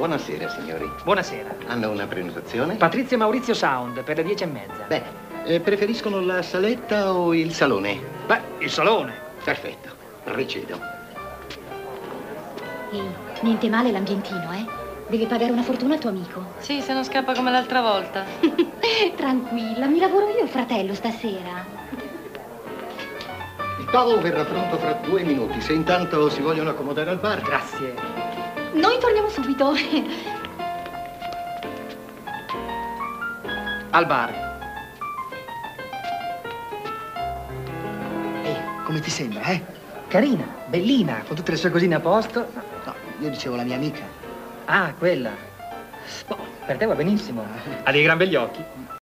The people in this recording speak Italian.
Buonasera, signori. Buonasera. Hanno una prenotazione? Patrizio Maurizio Sound per le 10:30. Beh, preferiscono la saletta o il salone? Beh, il salone. Perfetto, ricedo. Ehi, niente male l'ambientino, eh? Deve pagare una fortuna al tuo amico. Sì, se non scappa come l'altra volta. Tranquilla, mi lavoro io, fratello, stasera. Il tavolo verrà pronto fra 2 minuti. Se intanto si vogliono accomodare al bar. Grazie. Noi torniamo subito. Al bar. Come ti sembra, eh? Carina, bellina, con tutte le sue cosine a posto. No, io dicevo la mia amica. Ah, quella. Boh, per te va benissimo. Ha dei gran begli occhi.